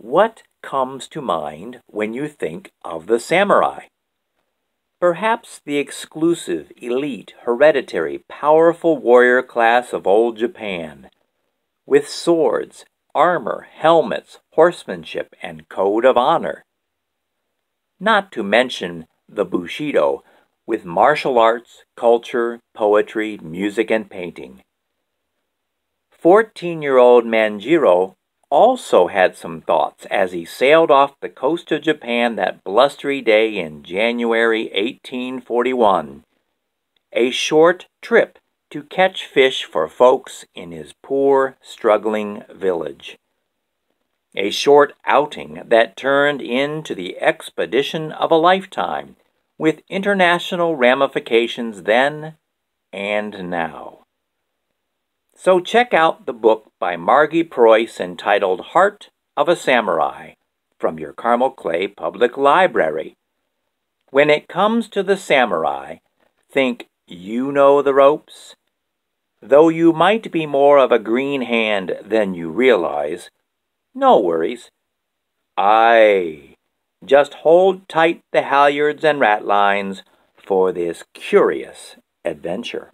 What comes to mind when you think of the samurai? Perhaps the exclusive, elite, hereditary, powerful warrior class of old Japan, with swords, armor, helmets, horsemanship, and code of honor. Not to mention the Bushido, with martial arts, culture, poetry, music, and painting. 14-year-old Manjiro also had some thoughts as he sailed off the coast of Japan that blustery day in January 1841. A short trip to catch fish for folks in his poor, struggling village. A short outing that turned into the expedition of a lifetime, with international ramifications then and now. So check out the book by Margie Preuss entitled Heart of a Samurai from your Carmel Clay Public Library. When it comes to the samurai, think you know the ropes? Though you might be more of a green hand than you realize, no worries. Aye, just hold tight the halyards and ratlines for this curious adventure.